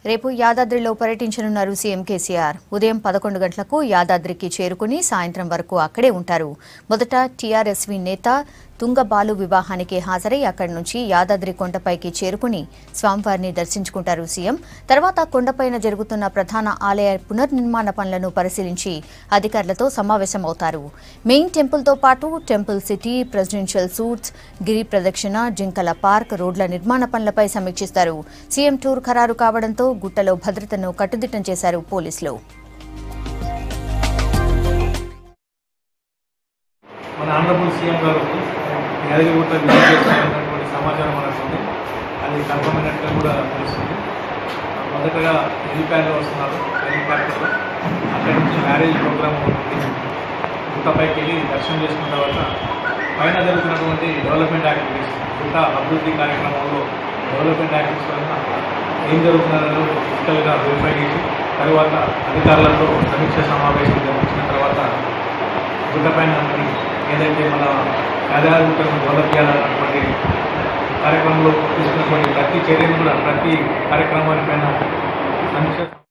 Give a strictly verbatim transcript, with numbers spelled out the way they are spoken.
రేపు యాదాద్రిలో పర్యటించనున్నారు సీఎం కేసీఆర్. ఉదయం పదకొండు గంటలకు యాదాద్రికి చేరుకుని సాయంత్రం వరకు అక్కడే ఉంటారు. మొదట టీఆర్ఎస్వీ నేత తుంగబాలు వివాహానికి హాజరై అక్కడి నుంచి యాదాద్రి కొండపైకి చేరుకుని స్వామివారిని దర్శించుకుంటారు సీఎం. తర్వాత కొండపైన జరుగుతున్న ప్రధాన ఆలయ పునర్నిర్మాణ పనులను పరిశీలించి అధికారులతో సమావేశమవుతారు. మెయిన్ టెంపుల్తో పాటు టెంపుల్ సిటీ, ప్రెసిడెన్షియల్ సూట్స్, గిరి ప్రదక్షిణ, జింకల పార్క్, రోడ్ల నిర్మాణ పనులపై సమీక్షిస్తారు. సీఎం టూర్ ఖరారు కావడంతో గుట్టలో భద్రతను కట్టుదిట్టం చేశారు పోలీసులు. మన ఆంధ్రప్రదేశ్ సీఎం గారు యాదగిరిగుట్ట విజిట్ చేస్తున్నటువంటి సమాచారం మనకు ఉంది. అది కన్ఫర్మ్ అయినట్టుగా కూడా తెలుస్తుంది. మొదటగా హెలిప్యాడ్లో వస్తున్నారు, హెలికాప్టర్లో. అక్కడి నుంచి మ్యారేజ్ ప్రోగ్రామ్ గుట్టపైకి వెళ్ళి దర్శనం చేసుకున్న తర్వాత పైన జరుగుతున్నటువంటి డెవలప్మెంట్ యాక్టివిటీస్, గుట్ట అభివృద్ధి కార్యక్రమంలో డెవలప్మెంట్ యాక్టివిటీస్ వలన ఏం జరుగుతున్నదో ఫిజికల్గా వెరిఫై చేసి తర్వాత అధికారులతో సమీక్ష సమావేశం జరిపించిన తర్వాత గుట్టపైన ఏదైతే మన యాదాద్రిగుట్టను డెవలప్ చేయాలన్నటువంటి కార్యక్రమంలో తీసుకున్నటువంటి ప్రతి చర్యను కూడా ప్రతి కార్యక్రమానిపైన సమీక్ష